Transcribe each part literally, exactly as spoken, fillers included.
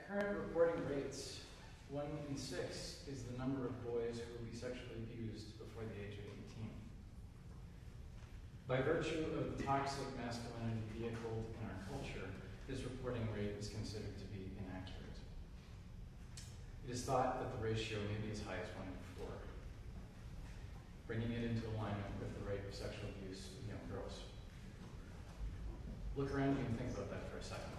current reporting rates, one in six is the number of boys who will be sexually abused before the age of eighteen. By virtue of the toxic masculinity vehicled in our culture, this reporting rate is considered to be inaccurate. It is thought that the ratio may be as high as one in four, bringing it into alignment with the rate of sexual abuse of young girls. Look around you and think about that for a second.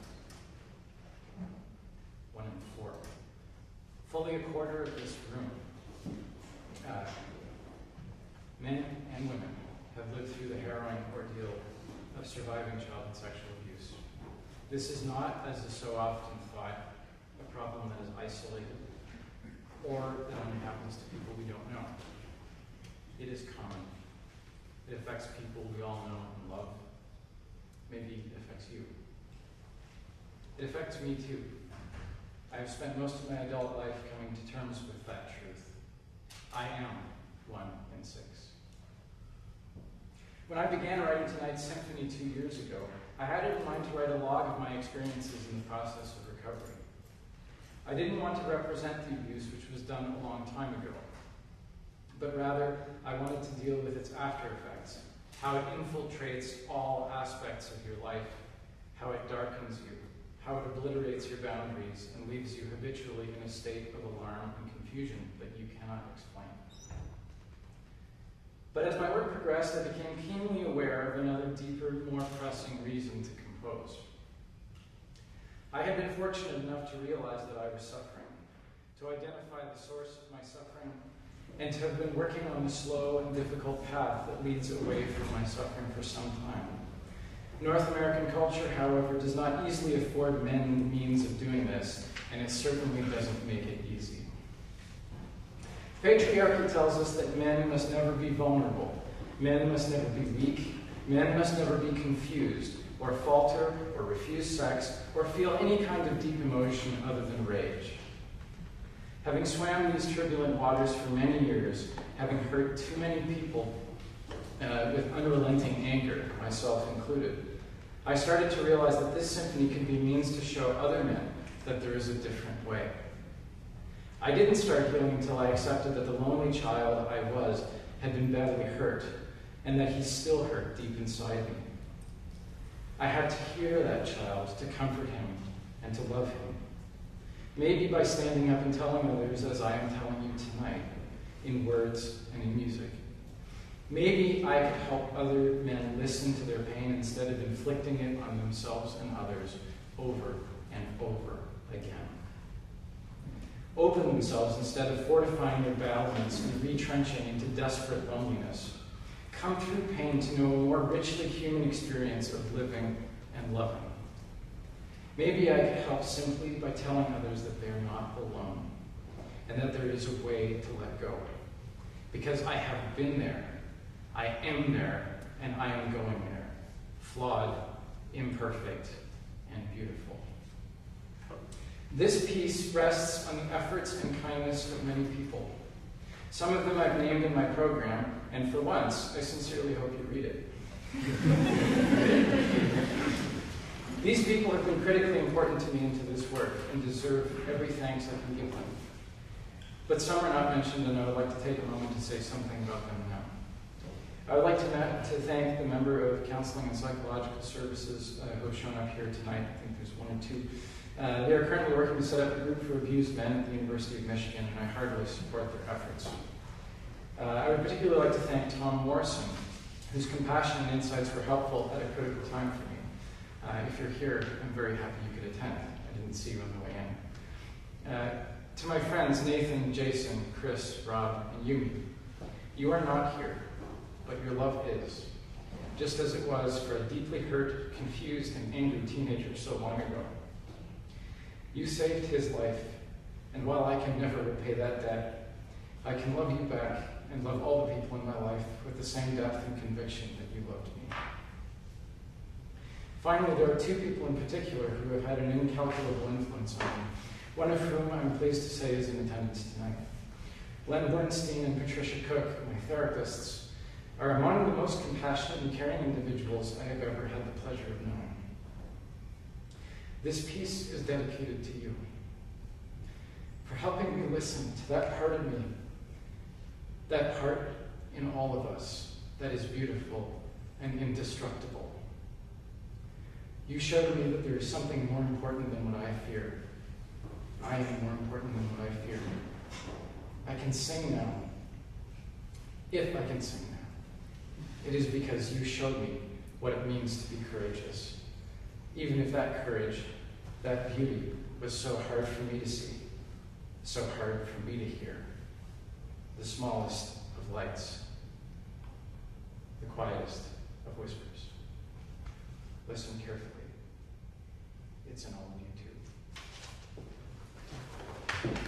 One in four. Fully a quarter of this room, uh, men and women, have lived through the harrowing ordeal of surviving child and sexual abuse. This is not, as is so often thought, a problem that is isolated or that only happens to people we don't know. It is common. It affects people we all know and love. Maybe it affects you. It affects me too. I have spent most of my adult life coming to terms with that truth. I am one in six. When I began writing tonight's symphony two years ago, I had it in mind to write a log of my experiences in the process of recovery. I didn't want to represent the abuse, which was done a long time ago, but rather I wanted to deal with its after effects, how it infiltrates all aspects of your life, how it darkens you, how it obliterates your boundaries and leaves you habitually in a state of alarm and confusion that you cannot explain. But as my work progressed, I became keenly aware of another deeper, more pressing reason to compose. I had been fortunate enough to realize that I was suffering, to identify the source of my suffering, and to have been working on the slow and difficult path that leads away from my suffering for some time. North American culture, however, does not easily afford men the means of doing this, and it certainly doesn't make it easy. Patriarchy tells us that men must never be vulnerable, men must never be weak, men must never be confused, or falter, or refuse sex, or feel any kind of deep emotion other than rage. Having swam these turbulent waters for many years, having hurt too many people uh, with unrelenting anger, myself included, I started to realize that this symphony could be a means to show other men that there is a different way. I didn't start healing until I accepted that the lonely child I was had been badly hurt, and that he still hurt deep inside me. I had to hear that child to comfort him and to love him. Maybe by standing up and telling others, as I am telling you tonight, in words and in music. Maybe I could help other men listen to their pain instead of inflicting it on themselves and others over and over again. Open themselves instead of fortifying their battlements and retrenching into desperate loneliness. Come through pain to know a more richly human experience of living and loving. Maybe I could help simply by telling others that they're not alone and that there is a way to let go. Because I have been there, I am there, and I am going there. Flawed, imperfect, and beautiful. This piece rests on the efforts and kindness of many people. Some of them I've named in my program, and for once, I sincerely hope you read it. These people have been critically important to me into this work and deserve every thanks I can give them. But some are not mentioned, and I would like to take a moment to say something about them now. I would like to, to thank the member of Counseling and Psychological Services uh, who have shown up here tonight. I think there's one or two. Uh, they are currently working to set up a group for abused men at the University of Michigan, and I heartily support their efforts. Uh, I would particularly like to thank Tom Morrison, whose compassion and insights were helpful at a critical time for me. Uh, if you're here, I'm very happy you could attend. I didn't see you on the way in. Uh, to my friends Nathan, Jason, Chris, Rob, and Yumi, you are not here, but your love is, just as it was for a deeply hurt, confused, and angry teenager so long ago. You saved his life, and while I can never repay that debt, I can love you back and love all the people in my life with the same depth and conviction that you loved me. Finally, there are two people in particular who have had an incalculable influence on me, one of whom I'm pleased to say is in attendance tonight. Len Bernstein and Patricia Cook, my therapists, are among the most compassionate and caring individuals I have ever had the pleasure of knowing. This piece is dedicated to you. helping me listen to that part of me, that part in all of us that is beautiful and indestructible. You showed me that there is something more important than what I fear. I am more important than what I fear. I can sing now. If I can sing now, it is because you showed me what it means to be courageous. Even if that courage, that beauty, was so hard for me to see, so hard for me to hear. The smallest of lights, the quietest of whispers. Listen carefully. It's in all of you too.